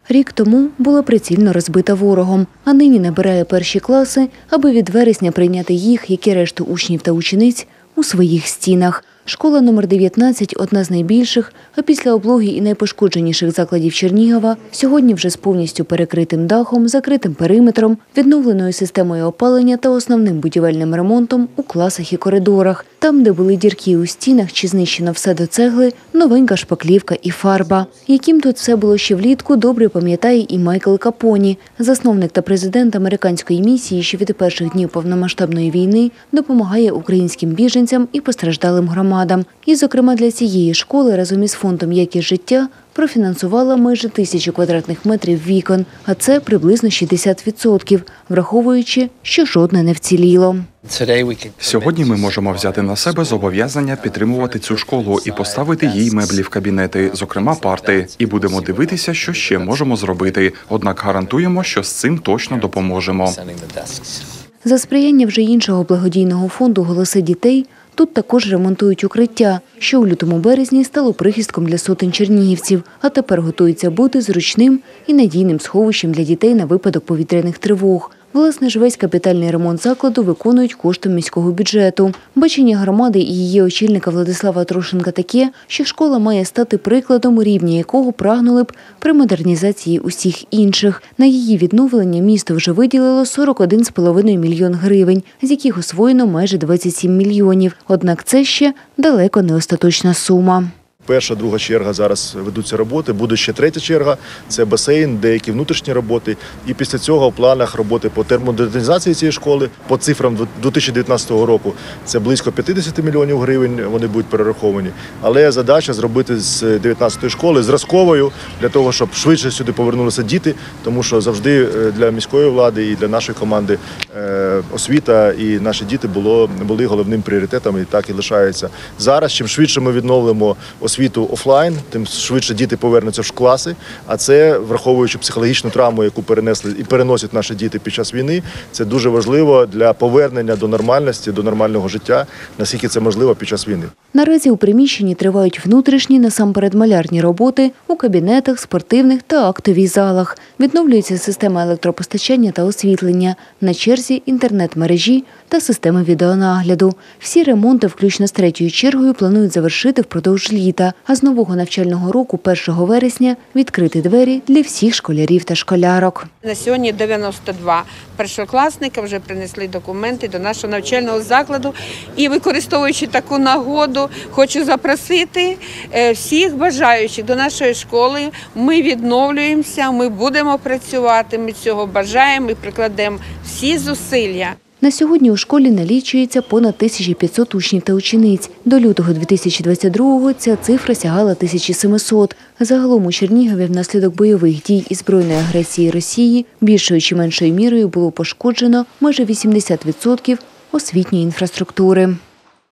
Рік тому була прицільно розбита ворогом, а нині набирає перші класи, аби від вересня прийняти їх, як і решту учнів та учениць, у своїх стінах. Школа номер 19 – одна з найбільших, а після облоги і найпошкодженіших закладів Чернігова, сьогодні вже з повністю перекритим дахом, закритим периметром, відновленою системою опалення та основним будівельним ремонтом у класах і коридорах. Там, де були дірки у стінах чи знищено все до цегли, новенька шпаклівка і фарба. Яким тут все було ще влітку, добре пам'ятає і Майкл Капоні, засновник та президент американської місії, що від перших днів повномасштабної війни допомагає українським біженцям і постраждалим громадам. І, зокрема, для цієї школи разом із фондом «Якість життя» профінансувала майже 1000 квадратних метрів вікон, а це приблизно 60%, враховуючи, що жодне не вціліло. Сьогодні ми можемо взяти на себе зобов'язання підтримувати цю школу і поставити їй меблі в кабінети, зокрема парти. І будемо дивитися, що ще можемо зробити. Однак гарантуємо, що з цим точно допоможемо. За сприяння вже іншого благодійного фонду «Голоси дітей» тут також ремонтують укриття, що у лютому-березні стало прихистком для сотень чернігівців, а тепер готується бути зручним і надійним сховищем для дітей на випадок повітряних тривог. Власне ж, весь капітальний ремонт закладу виконують коштом міського бюджету. Бачення громади і її очільника Владислава Трошенка таке, що школа має стати прикладом, рівня якого прагнули б при модернізації усіх інших. На її відновлення місто вже виділило 41,5 мільйон гривень, з яких освоєно майже 27 мільйонів. Однак це ще далеко не остаточна сума. Перша, друга черга зараз ведуться роботи, буде ще третя черга, це басейн, деякі внутрішні роботи. І після цього в планах роботи по термомодернізації цієї школи, по цифрам 2019 року, це близько 50 мільйонів гривень, вони будуть перераховані. Але задача зробити з 19-ї школи зразковою, для того, щоб швидше сюди повернулися діти, тому що завжди для міської влади і для нашої команди освіта і наші діти були головним пріоритетом і так і лишаються. Зараз, чим швидше ми відновимо освіту офлайн, тим швидше діти повернуться в класи, а це, враховуючи психологічну травму, яку перенесли і переносять наші діти під час війни, це дуже важливо для повернення до нормальності, до нормального життя, наскільки це можливо під час війни. Наразі у приміщенні тривають внутрішні, насамперед малярні роботи у кабінетах, спортивних та актовій залах. Відновлюється система електропостачання та освітлення, на черзі інтернет-мережі та системи відеонагляду. Всі ремонти, включно з третьою чергою, планують завершити впродовж літа, а з нового навчального року, 1 вересня, відкрити двері для всіх школярів та школярок. На сьогодні 92 першокласника вже принесли документи до нашого навчального закладу. І, використовуючи таку нагоду, хочу запросити всіх бажаючих до нашої школи. Ми відновлюємося, ми будемо працювати, ми цього бажаємо і прикладемо всі зусилля. На сьогодні у школі налічується понад 1500 учнів та учениць. До лютого 2022-го ця цифра сягала 1700. Загалом у Чернігові внаслідок бойових дій і збройної агресії Росії більшою чи меншою мірою було пошкоджено майже 80% освітньої інфраструктури.